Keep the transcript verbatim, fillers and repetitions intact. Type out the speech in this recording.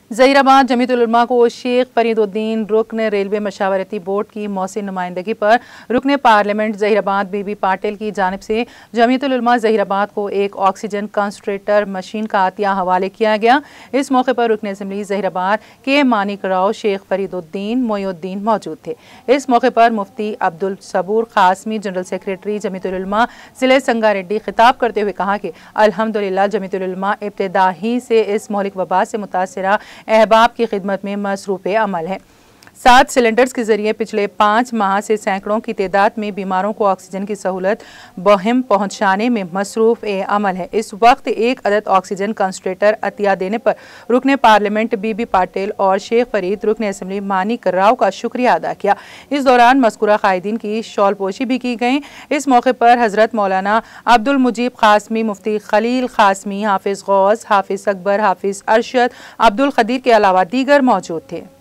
ज़हीराबाद जमीयतुल उलमा को शेख फरीदुद्दीन रुकन रेलवे मशावरती बोर्ड की मौसी नुमाइंदगी पर रुकन पार्लियामेंट ज़हीराबाद बीबी पाटिल की जानिब से जमीयतुल उलमा ज़हीराबाद को एक ऑक्सीजन कंसंट्रेटर मशीन का अतिया हवाले किया गया। इस मौके पर रुकन असम्बली ज़हीराबाद के मानिक राव, शेख फरीदुद्दीन, मोयुद्दीन मौजूद थे। इस मौके पर मुफ्ती अब्दुल सबूर कासमी, जनरल सेक्रेटरी जमीयतुल उलमा सिले संगारेड्डी खिताब करते हुए कहा कि अल्हम्दुलिल्लाह जमीयतुल उलमा इब्तिदा ही से इस मौलिक वबा से मुतासिरा अहबाब की खिदमत में मसरूफ़ अमल है। सात सिलेंडर्स के जरिए पिछले पाँच माह से सैकड़ों की तादाद में बीमारों को ऑक्सीजन की सहूलत बहिम पहुँचाने में मसरूफ़ अमल है। इस वक्त एक अदद ऑक्सीजन कंसंट्रेटर अतिया देने पर रुकन पार्लियामेंट बीबी पाटिल और शेख फरीद रुकन असम्बली मानिक राव का शुक्रिया अदा किया। इस दौरान मज़कूरा कायदीन की शॉल पोशी भी की गई। इस मौके पर हज़रत मौलाना अब्दुल मुजीब कासमी, मुफ्ती खलील कासमी, हाफिज़ गौस, हाफिज़ अकबर, हाफिज़ अरशद, अब्दुल खदीर के अलावा दीगर मौजूद थे।